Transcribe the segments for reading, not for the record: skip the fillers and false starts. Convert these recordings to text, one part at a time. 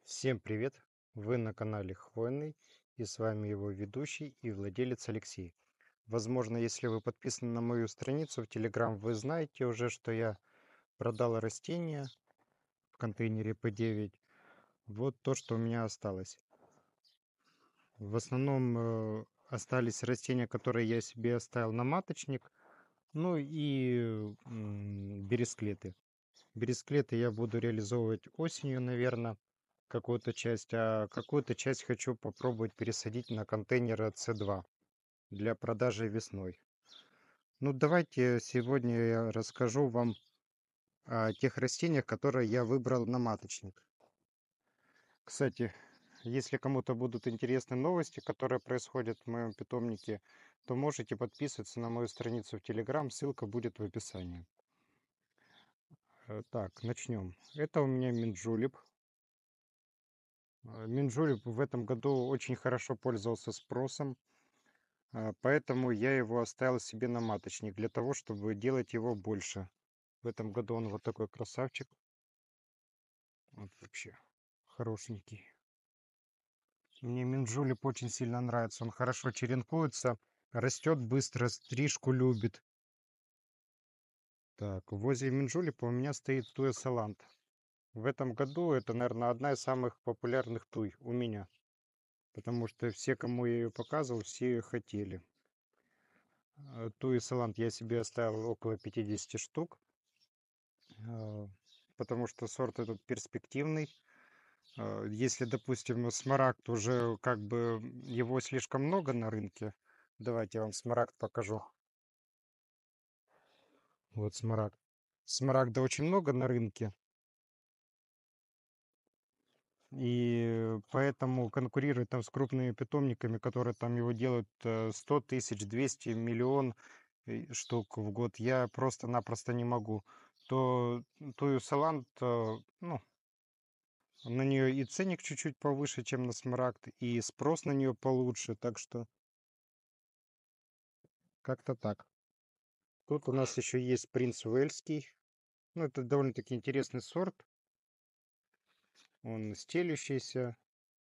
Всем привет! Вы на канале Хвойный, и с вами его ведущий и владелец Алексей. Возможно, если вы подписаны на мою страницу в Telegram, вы знаете уже, что я продал растения в контейнере P9. Вот то, что у меня осталось. В основном остались растения, которые я себе оставил на маточник, ну и бересклеты. Бересклеты я буду реализовывать осенью, наверное, какую-то часть, а какую-то часть хочу попробовать пересадить на контейнеры C2 для продажи весной. Ну, давайте сегодня я расскажу вам о тех растениях, которые я выбрал на маточник. Кстати, если кому-то будут интересны новости, которые происходят в моем питомнике, то можете подписываться на мою страницу в Telegram, ссылка будет в описании. Так, начнем. Это у меня минджулип. Минджулип в этом году очень хорошо пользовался спросом, поэтому я его оставил себе на маточник для того, чтобы делать его больше. В этом году он вот такой красавчик. Вот вообще хорошенький. Мне минджулип очень сильно нравится. Он хорошо черенкуется, растет быстро, стрижку любит. Так, возле минджулипа у меня стоит туя салант. В этом году это, наверное, одна из самых популярных туй у меня. Потому что все, кому я ее показывал, все ее хотели. Туи салант я себе оставил около 50 штук, а, потому что сорт этот перспективный. Если, допустим, смарагд уже как бы его слишком много на рынке, давайте я вам смарагд покажу. Вот смарагд. Смарагда очень много на рынке, и поэтому конкурирует там с крупными питомниками, которые там его делают 100 тысяч, 200, миллион штук в год. Я просто-напросто не могу. То тую салант, ну, на нее и ценник чуть-чуть повыше, чем на смарагд, и спрос на нее получше, так что как-то так. Тут у нас еще есть принц Уэльский. Ну, это довольно-таки интересный сорт. Он стелющийся.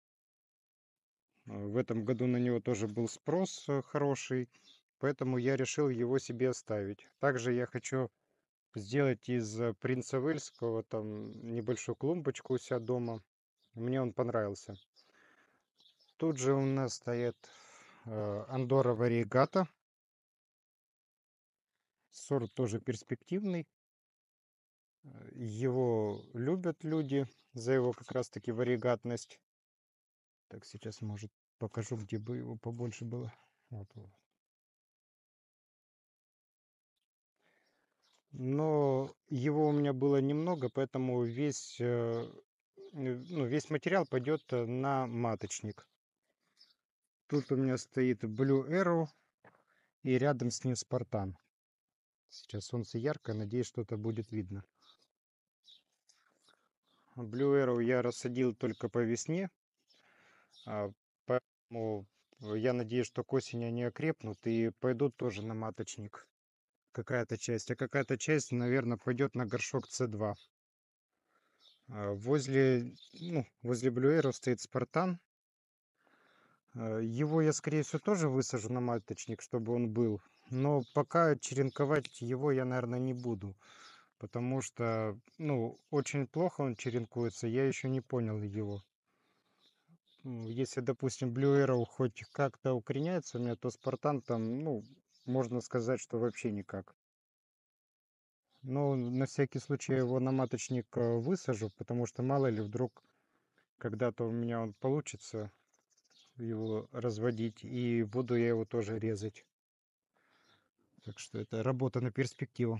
В этом году на него тоже был спрос хороший, поэтому я решил его себе оставить. Также я хочу сделать из принца Уэльского там небольшую клумбочку у себя дома. Мне он понравился. Тут же у нас стоит Андорра вариегата. Сорт тоже перспективный. Его любят люди за его как раз-таки варигатность. Так, сейчас, может, покажу, где бы его побольше было. Вот. Но его у меня было немного, поэтому ну, весь материал пойдет на маточник. Тут у меня стоит Blue Arrow и рядом с ним Спартан. Сейчас солнце яркое, надеюсь, что-то будет видно. Blue Arrow я рассадил только по весне, поэтому я надеюсь, что к осени они окрепнут и пойдут тоже на маточник. Какая-то часть, а какая-то часть, наверное, пойдет на горшок C2. Возле Blue Arrow стоит Спартан. Его я, скорее всего, тоже высажу на маточник, чтобы он был. Но пока черенковать его я, наверное, не буду. Потому что, ну, очень плохо он черенкуется, я еще не понял его. Если, допустим, Blue Arrow хоть как-то укореняется у меня, то Спартан там, ну, можно сказать, что вообще никак. Но на всякий случай я его на маточник высажу, потому что мало ли вдруг когда-то у меня он получится его разводить, и буду я его тоже резать. Так что это работа на перспективу.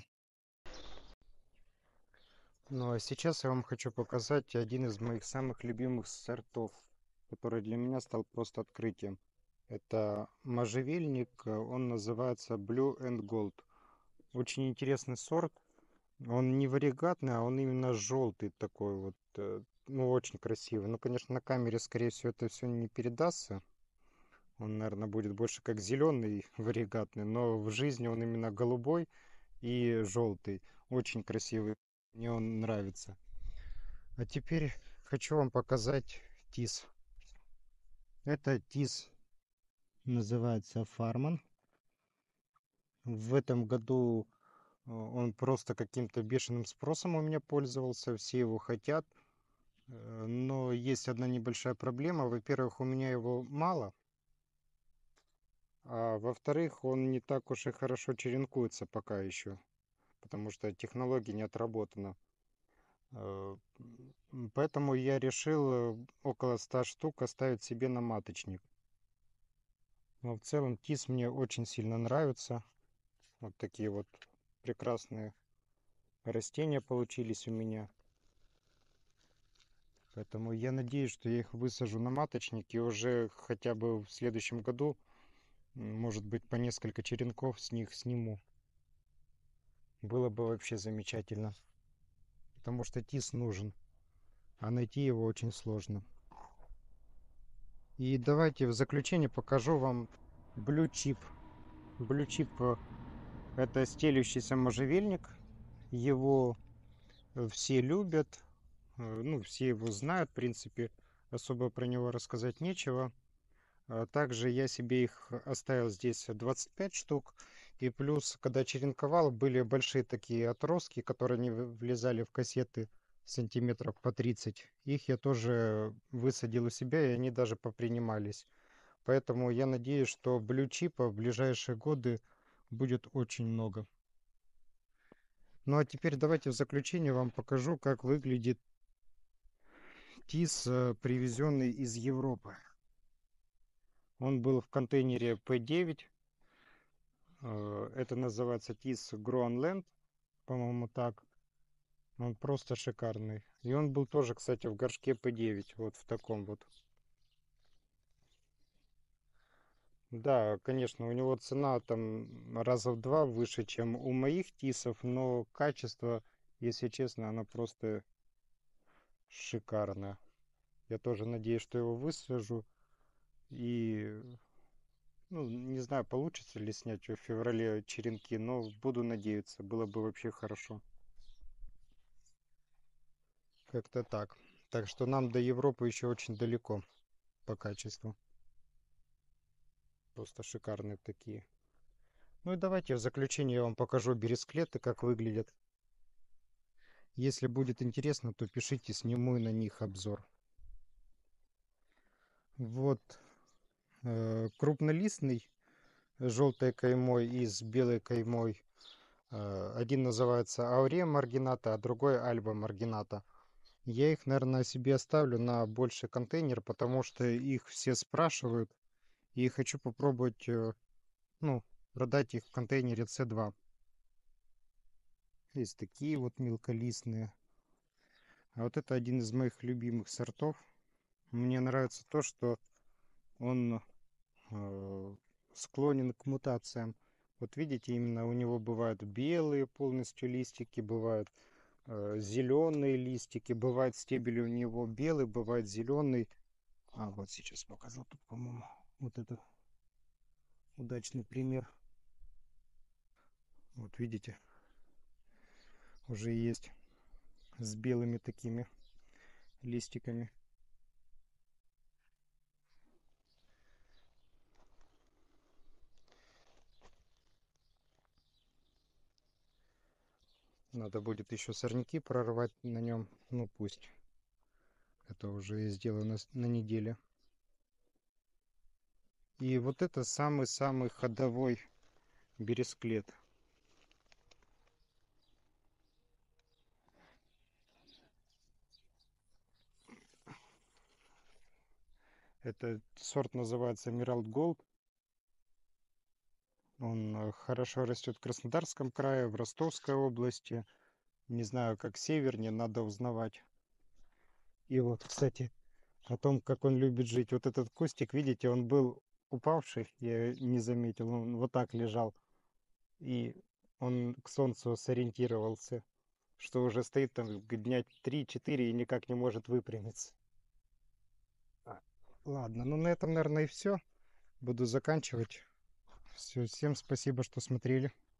Ну а сейчас я вам хочу показать один из моих самых любимых сортов, который для меня стал просто открытием. Это можжевельник, он называется Blue and Gold. Очень интересный сорт. Он не варигатный, а он именно желтый такой вот. Ну, очень красивый. Ну, конечно, на камере, скорее всего, это все не передастся. Он, наверное, будет больше как зеленый варигатный, но в жизни он именно голубой и желтый. Очень красивый. Мне он нравится. А теперь хочу вам показать тис. Это тис называется Farman. В этом году он просто каким-то бешеным спросом у меня пользовался. Все его хотят. Но есть одна небольшая проблема. Во-первых, у меня его мало. А во-вторых, он не так уж и хорошо черенкуется пока еще. Потому что технология не отработана. Поэтому я решил около 100 штук оставить себе на маточник. Но в целом тис мне очень сильно нравится. Вот такие вот прекрасные растения получились у меня. Поэтому я надеюсь, что я их высажу на маточник и уже хотя бы в следующем году, может быть, по несколько черенков с них сниму. Было бы вообще замечательно. Потому что тис нужен, а найти его очень сложно. И давайте в заключение покажу вам Blue Chip. Blue Chip это стелющийся можжевельник. Его все любят. Ну, все его знают, в принципе, особо про него рассказать нечего. Также я себе их оставил здесь 25 штук. И плюс, когда черенковал, были большие такие отростки, которые не влезали в кассеты сантиметров по 30. Их я тоже высадил у себя, и они даже попринимались. Поэтому я надеюсь, что блю-чипа в ближайшие годы будет очень много. Ну а теперь давайте в заключение вам покажу, как выглядит тис, привезенный из Европы. Он был в контейнере P9. Это называется тис Groenland, по-моему, так. Он просто шикарный. И он был тоже, кстати, в горшке P9. Вот в таком вот. Да, конечно, у него цена там раза в два выше, чем у моих тисов, но качество, если честно, оно просто шикарное. Я тоже надеюсь, что его высажу. И, ну, не знаю, получится ли снять в феврале черенки, но буду надеяться. Было бы вообще хорошо. Как-то так. Так что нам до Европы еще очень далеко по качеству. Просто шикарные такие. Ну и давайте в заключение я вам покажу бересклеты, как выглядят. Если будет интересно, то пишите, сниму на них обзор. Вот крупнолистный желтой каймой и с белой каймой. Один называется Ауре Маргината, а другой Альба Маргината. Я их, наверное, себе оставлю на больший контейнер, потому что их все спрашивают. И хочу попробовать, ну, продать их в контейнере C2. Есть такие вот мелколистные. А вот это один из моих любимых сортов. Мне нравится то, что он склонен к мутациям. Вот видите, именно у него бывают белые полностью листики, бывают зеленые листики, бывает стебель у него белый, бывает зеленый. А вот сейчас покажу тут, по-моему, вот это удачный пример. Вот видите, уже есть с белыми такими листиками. Надо будет еще сорняки прорвать на нем. Ну пусть. Это уже я сделаю на неделе. И вот это самый-самый ходовой бересклет. Этот сорт называется Emerald Gold. Он хорошо растет в Краснодарском крае, в Ростовской области. Не знаю, как севернее, надо узнавать. И вот, кстати, о том, как он любит жить. Вот этот кустик, видите, он был упавший, я не заметил, он вот так лежал. И он к солнцу сориентировался, что уже стоит там дня 3-4 и никак не может выпрямиться. Ладно, ну на этом, наверное, и все. Буду заканчивать. Все, всем спасибо, что смотрели.